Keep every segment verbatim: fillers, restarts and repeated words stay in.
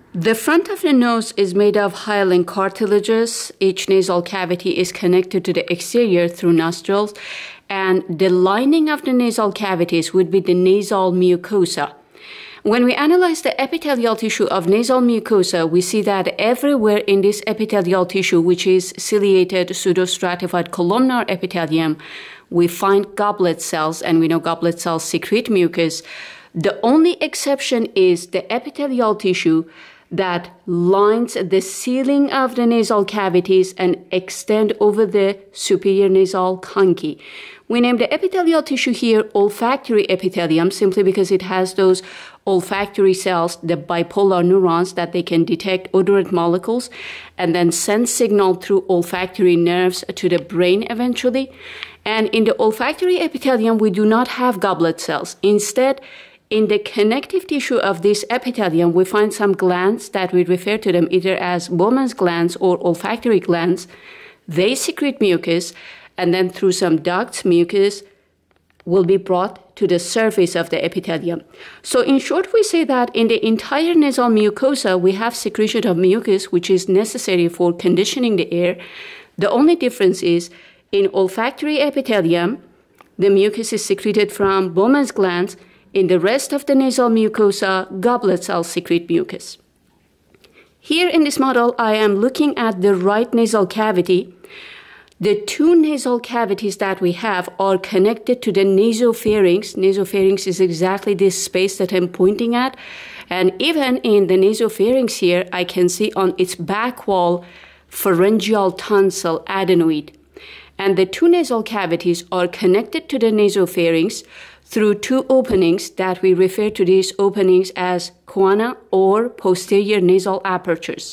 The front of the nose is made of hyaline cartilages. Each nasal cavity is connected to the exterior through nostrils, and the lining of the nasal cavities would be the nasal mucosa. When we analyze the epithelial tissue of nasal mucosa, we see that everywhere in this epithelial tissue, which is ciliated pseudostratified columnar epithelium, we find goblet cells, and we know goblet cells secrete mucus. The only exception is the epithelial tissue that lines the ceiling of the nasal cavities and extend over the superior nasal conchae. We name the epithelial tissue here olfactory epithelium simply because it has those olfactory cells, the bipolar neurons, that they can detect odorant molecules and then send signal through olfactory nerves to the brain eventually. And in the olfactory epithelium, we do not have goblet cells. Instead, in the connective tissue of this epithelium, we find some glands that we refer to them either as Bowman's glands or olfactory glands. They secrete mucus, and then through some ducts, mucus will be brought to the surface of the epithelium. So in short, we say that in the entire nasal mucosa, we have secretion of mucus, which is necessary for conditioning the air. The only difference is in olfactory epithelium, the mucus is secreted from Bowman's glands. In the rest of the nasal mucosa, goblet cells secrete mucus. Here in this model, I am looking at the right nasal cavity. The two nasal cavities that we have are connected to the nasopharynx. Nasopharynx is exactly this space that I'm pointing at. And even in the nasopharynx here, I can see on its back wall pharyngeal tonsil adenoid. And the two nasal cavities are connected to the nasopharynx through two openings that we refer to these openings as choana or posterior nasal apertures.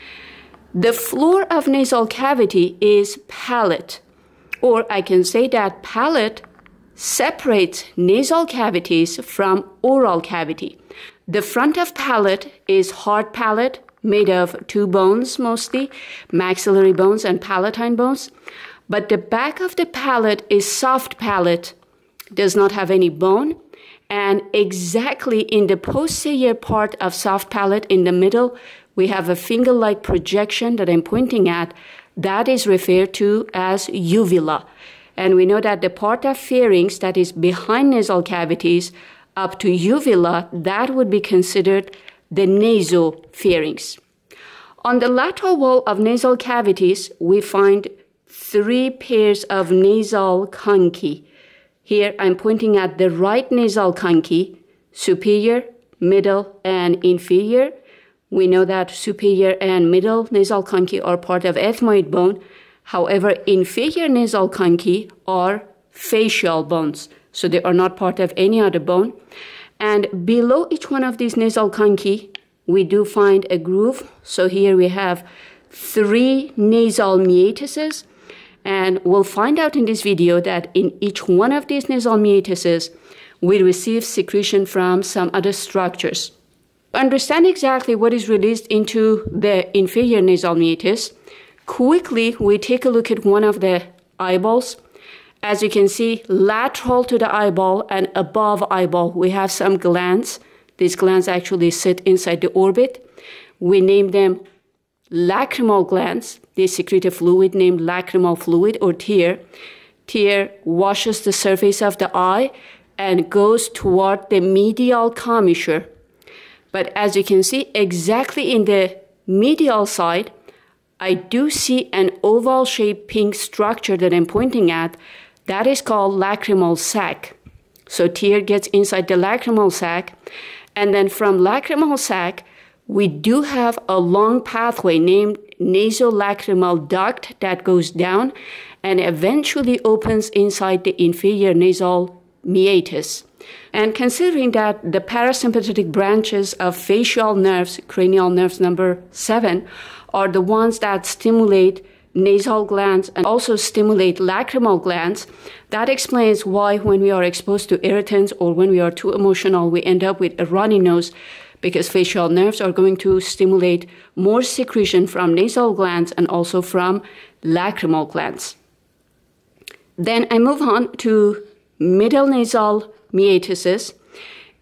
The floor of nasal cavity is palate, or I can say that palate separates nasal cavities from oral cavity. The front of palate is hard palate, made of two bones mostly, maxillary bones and palatine bones, but the back of the palate is soft palate, does not have any bone, and exactly in the posterior part of soft palate in the middle, we have a finger-like projection that I'm pointing at that is referred to as uvula. And we know that the part of pharynx that is behind nasal cavities up to uvula, that would be considered the nasopharynx. On the lateral wall of nasal cavities, we find three pairs of nasal conchae. Here I'm pointing at the right nasal conchae, superior, middle, and inferior. We know that superior and middle nasal conchae are part of ethmoid bone. However, inferior nasal conchae are facial bones, so they are not part of any other bone. And below each one of these nasal conchae, we do find a groove. So here we have three nasal meatuses. And we'll find out in this video that in each one of these nasal meatuses, we receive secretion from some other structures. To understand exactly what is released into the inferior nasal meatus, quickly we take a look at one of the eyeballs. As you can see, lateral to the eyeball and above eyeball, we have some glands. These glands actually sit inside the orbit. We name them lacrimal glands. They secrete a fluid named lacrimal fluid or tear. Tear washes the surface of the eye and goes toward the medial commissure. But as you can see, exactly in the medial side, I do see an oval-shaped pink structure that I'm pointing at. That is called lacrimal sac. So tear gets inside the lacrimal sac, and then from lacrimal sac, we do have a long pathway named nasolacrimal duct that goes down and eventually opens inside the inferior nasal meatus. And considering that the parasympathetic branches of facial nerves, cranial nerves number seven, are the ones that stimulate nasal glands and also stimulate lacrimal glands, that explains why when we are exposed to irritants or when we are too emotional, we end up with a runny nose, because facial nerves are going to stimulate more secretion from nasal glands and also from lacrimal glands. Then I move on to middle nasal meatuses.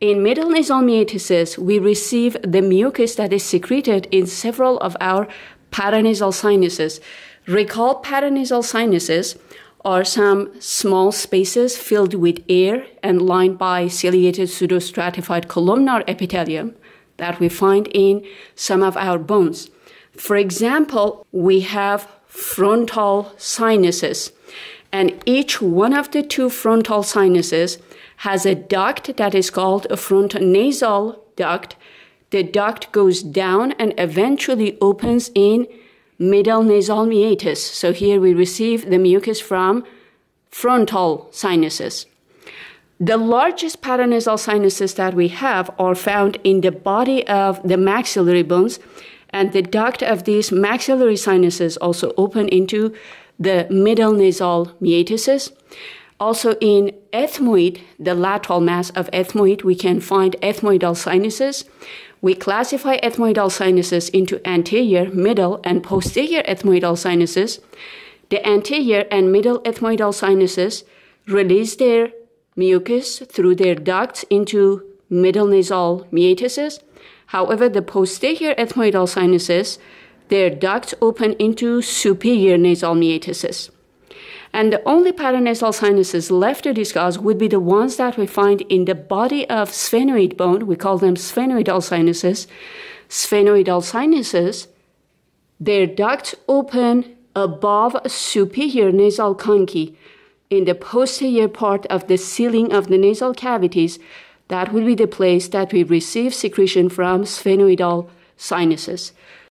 In middle nasal meatuses, we receive the mucus that is secreted in several of our paranasal sinuses. Recall paranasal sinuses are some small spaces filled with air and lined by ciliated pseudostratified columnar epithelium that we find in some of our bones. For example, we have frontal sinuses, and each one of the two frontal sinuses has a duct that is called a frontonasal duct. The duct goes down and eventually opens in middle nasal meatus. So here we receive the mucus from frontal sinuses. The largest paranasal sinuses that we have are found in the body of the maxillary bones, and the duct of these maxillary sinuses also open into the middle nasal meatuses. Also in ethmoid, the lateral mass of ethmoid, we can find ethmoidal sinuses. We classify ethmoidal sinuses into anterior, middle, and posterior ethmoidal sinuses. The anterior and middle ethmoidal sinuses release their mucus through their ducts into middle nasal meatuses. However, the posterior ethmoidal sinuses, their ducts open into superior nasal meatuses. And the only paranasal sinuses left to discuss would be the ones that we find in the body of sphenoid bone. We call them sphenoidal sinuses. Sphenoidal sinuses, their ducts open above superior nasal conchae in the posterior part of the ceiling of the nasal cavities. That would be the place that we receive secretion from sphenoidal sinuses.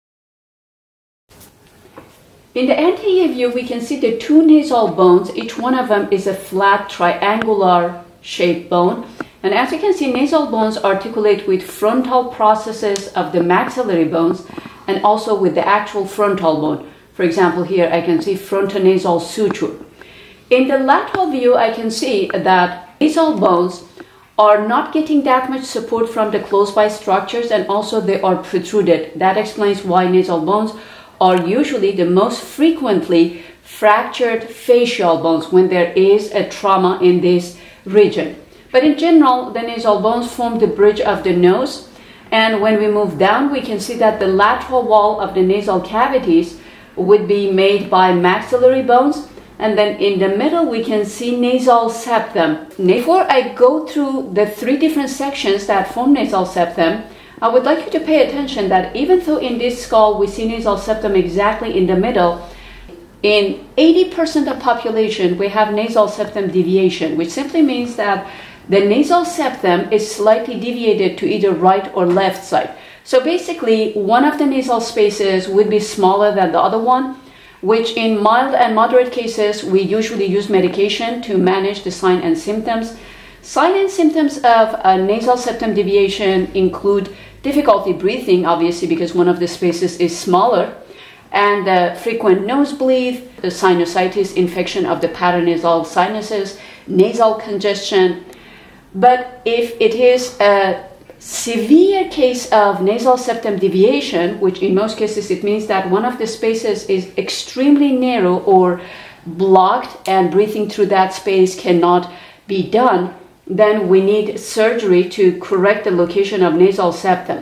In the anterior view, we can see the two nasal bones. Each one of them is a flat triangular shaped bone. And as you can see, nasal bones articulate with frontal processes of the maxillary bones and also with the actual frontal bone. For example, here I can see frontonasal suture. In the lateral view, I can see that nasal bones are not getting that much support from the close-by structures, and also they are protruded. That explains why nasal bones are usually the most frequently fractured facial bones when there is a trauma in this region. But in general, the nasal bones form the bridge of the nose, and when we move down, we can see that the lateral wall of the nasal cavities would be made by maxillary bones, and then in the middle we can see nasal septum. Before I go through the three different sections that form nasal septum, I would like you to pay attention that even though in this skull we see nasal septum exactly in the middle, in eighty percent of population we have nasal septum deviation, which simply means that the nasal septum is slightly deviated to either right or left side. So basically, one of the nasal spaces would be smaller than the other one, which in mild and moderate cases, we usually use medication to manage the signs and symptoms. Signs and symptoms of a nasal septum deviation include difficulty breathing, obviously, because one of the spaces is smaller, and uh, frequent nosebleed, the sinusitis, infection of the paranasal sinuses, nasal congestion. But if it is a severe case of nasal septum deviation, which in most cases it means that one of the spaces is extremely narrow or blocked and breathing through that space cannot be done, then we need surgery to correct the location of nasal septum.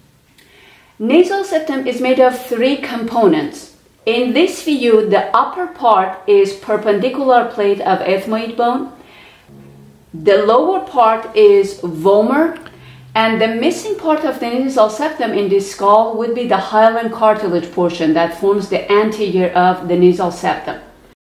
Nasal septum is made of three components. In this view, the upper part is perpendicular plate of ethmoid bone. The lower part is vomer, and the missing part of the nasal septum in this skull would be the hyaline cartilage portion that forms the anterior of the nasal septum.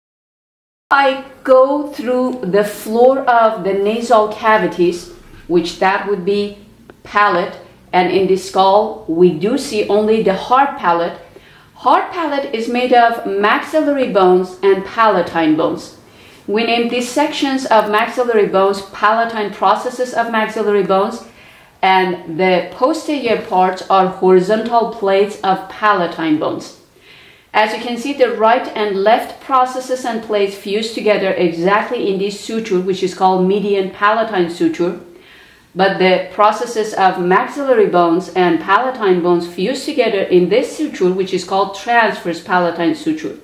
I go through the floor of the nasal cavities, which that would be palate, and in the skull we do see only the hard palate. Hard palate is made of maxillary bones and palatine bones. We name these sections of maxillary bones palatine processes of maxillary bones, and the posterior parts are horizontal plates of palatine bones. As you can see, the right and left processes and plates fuse together exactly in this suture, which is called median palatine suture. But the processes of maxillary bones and palatine bones fuse together in this suture, which is called transverse palatine suture.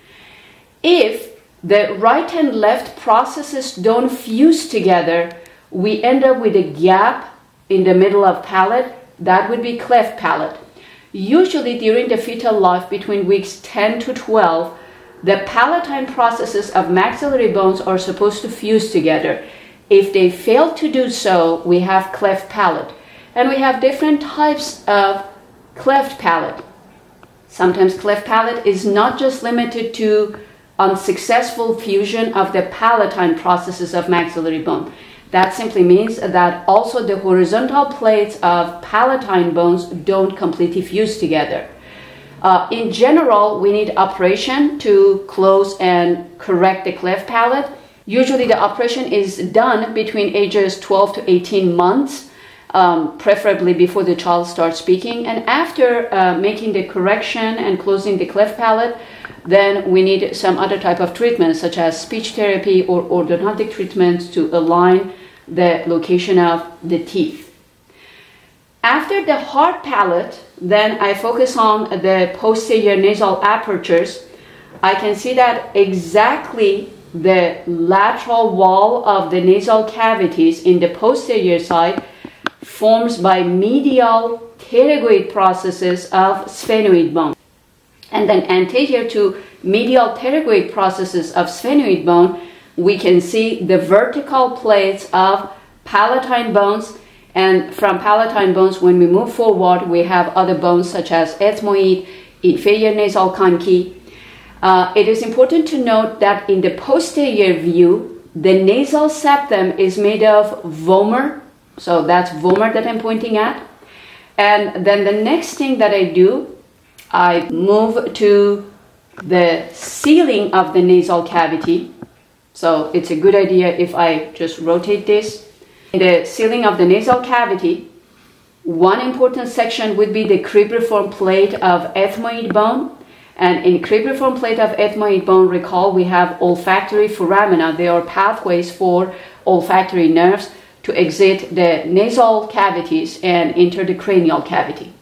If the right and left processes don't fuse together, we end up with a gap in the middle of palate, that would be cleft palate. Usually during the fetal life between weeks ten to twelve, the palatine processes of maxillary bones are supposed to fuse together. If they fail to do so, we have cleft palate. And we have different types of cleft palate. Sometimes cleft palate is not just limited to unsuccessful fusion of the palatine processes of maxillary bone. That simply means that also the horizontal plates of palatine bones don't completely fuse together. Uh, in general, we need operation to close and correct the cleft palate. Usually the operation is done between ages twelve to eighteen months, um, preferably before the child starts speaking. And after uh, making the correction and closing the cleft palate, then we need some other type of treatment, such as speech therapy or orthodontic treatments to align the location of the teeth. After the hard palate, then I focus on the posterior nasal apertures. I can see that exactly the lateral wall of the nasal cavities in the posterior side forms by medial pterygoid processes of sphenoid bone. And then anterior to medial pterygoid processes of sphenoid bone, we can see the vertical plates of palatine bones. And from palatine bones, when we move forward, we have other bones such as ethmoid, inferior nasal conchae. Uh, it is important to note that in the posterior view, the nasal septum is made of vomer. So that's vomer that I'm pointing at. And then the next thing that I do, I move to the ceiling of the nasal cavity. So it's a good idea if I just rotate this. In the ceiling of the nasal cavity, one important section would be the cribriform plate of ethmoid bone. And in cribriform plate of ethmoid bone, recall we have olfactory foramina. They are pathways for olfactory nerves to exit the nasal cavities and enter the cranial cavity.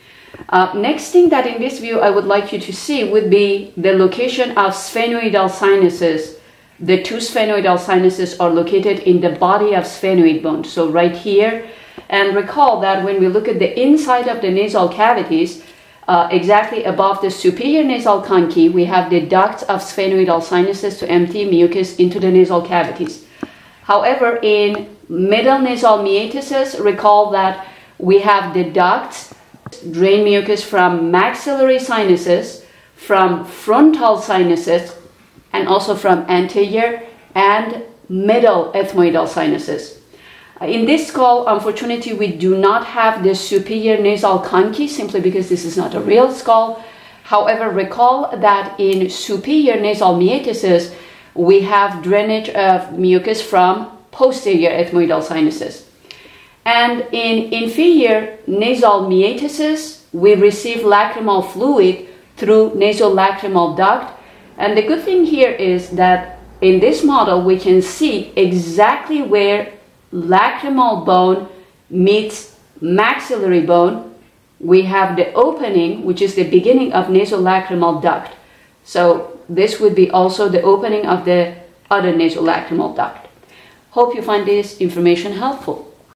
Uh, next thing that in this view I would like you to see would be the location of sphenoidal sinuses. The two sphenoidal sinuses are located in the body of sphenoid bone, so right here. And recall that when we look at the inside of the nasal cavities, uh, exactly above the superior nasal conchae, we have the ducts of sphenoidal sinuses to empty mucus into the nasal cavities. However, in middle nasal meatuses, recall that we have the ducts drain mucus from maxillary sinuses, from frontal sinuses, and also from anterior and middle ethmoidal sinuses. In this skull, unfortunately, we do not have the superior nasal conchae simply because this is not a real skull. However, recall that in superior nasal meatuses, we have drainage of mucus from posterior ethmoidal sinuses. And in inferior nasal meatuses, we receive lacrimal fluid through nasolacrimal duct. And the good thing here is that in this model, we can see exactly where lacrimal bone meets maxillary bone. We have the opening, which is the beginning of nasolacrimal duct. So this would be also the opening of the other nasolacrimal duct. Hope you find this information helpful.